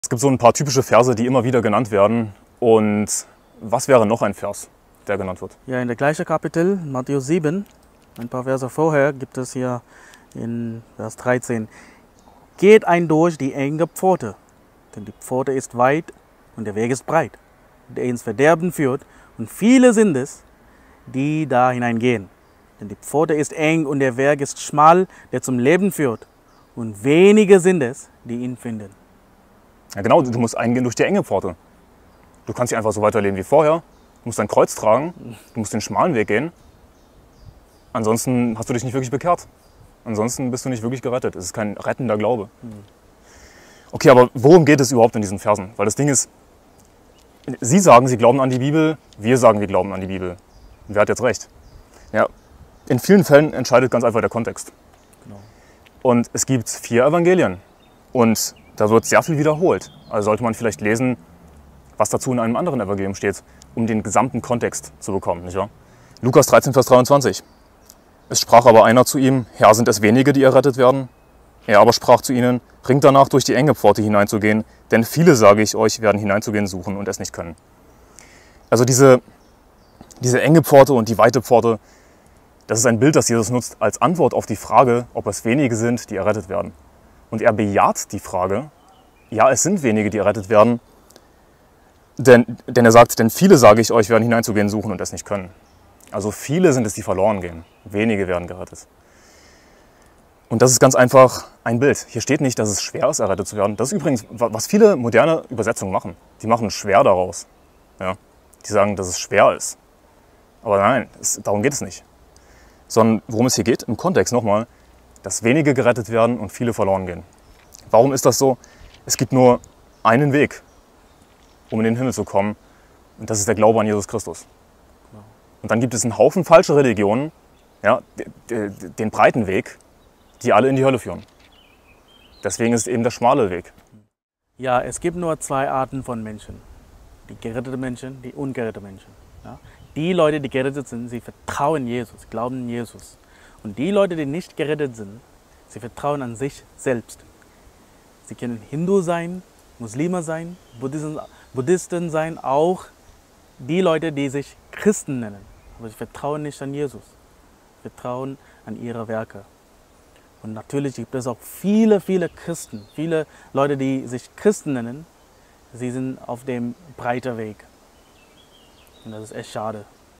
Es gibt so ein paar typische Verse, die immer wieder genannt werden. Und was wäre noch ein Vers, der genannt wird? Ja, in der gleichen Kapitel, Matthäus 7, ein paar Verse vorher, gibt es hier in Vers 13: Geht ein durch die enge Pforte, denn die Pforte ist weit und der Weg ist breit, der ins Verderben führt, und viele sind es, die da hineingehen. Denn die Pforte ist eng und der Weg ist schmal, der zum Leben führt, und wenige sind es, die ihn finden. Ja, genau, du musst eingehen durch die enge Pforte. Du kannst nicht einfach so weiterleben wie vorher. Du musst dein Kreuz tragen, du musst den schmalen Weg gehen. Ansonsten hast du dich nicht wirklich bekehrt. Ansonsten bist du nicht wirklich gerettet. Es ist kein rettender Glaube. Okay, aber worum geht es überhaupt in diesen Versen? Weil das Ding ist, Sie sagen, Sie glauben an die Bibel, wir sagen, wir glauben an die Bibel. Und wer hat jetzt recht? Ja, in vielen Fällen entscheidet ganz einfach der Kontext. Genau. Und es gibt 4 Evangelien. Und da wird sehr viel wiederholt. Also sollte man vielleicht lesen, was dazu in einem anderen Evangelium steht, um den gesamten Kontext zu bekommen, nicht wahr? Lukas 13, Vers 23. Es sprach aber einer zu ihm: Herr, sind es wenige, die errettet werden? Er aber sprach zu ihnen: Ringt danach, durch die enge Pforte hineinzugehen, denn viele, sage ich euch, werden hineinzugehen suchen und es nicht können. Also diese enge Pforte und die weite Pforte, das ist ein Bild, das Jesus nutzt als Antwort auf die Frage, ob es wenige sind, die errettet werden. Und er bejaht die Frage: Ja, es sind wenige, die errettet werden, denn er sagt, denn viele, sage ich euch, werden hineinzugehen suchen und es nicht können. Also viele sind es, die verloren gehen. Wenige werden gerettet. Und das ist ganz einfach ein Bild. Hier steht nicht, dass es schwer ist, errettet zu werden. Das ist übrigens, was viele moderne Übersetzungen machen. Die machen schwer daraus. Ja? Die sagen, dass es schwer ist. Aber nein, darum geht es nicht. Sondern worum es hier geht, im Kontext nochmal, dass wenige gerettet werden und viele verloren gehen. Warum ist das so? Es gibt nur einen Weg, um in den Himmel zu kommen. Und das ist der Glaube an Jesus Christus. Und dann gibt es einen Haufen falsche Religionen, ja, den breiten Weg, die alle in die Hölle führen. Deswegen ist es eben der schmale Weg. Ja, es gibt nur 2 Arten von Menschen. Die geretteten Menschen, die ungeretteten Menschen. Ja? Die Leute, die gerettet sind, sie vertrauen Jesus, glauben an Jesus. Und die Leute, die nicht gerettet sind, sie vertrauen an sich selbst. Sie können Hindu sein, Muslime sein, Buddhisten sein, auch die Leute, die sich Christen nennen. Aber sie vertrauen nicht an Jesus, sie vertrauen an ihre Werke. Und natürlich gibt es auch viele Christen, viele Leute, die sich Christen nennen. Sie sind auf dem breiten Weg. Und das ist echt schade.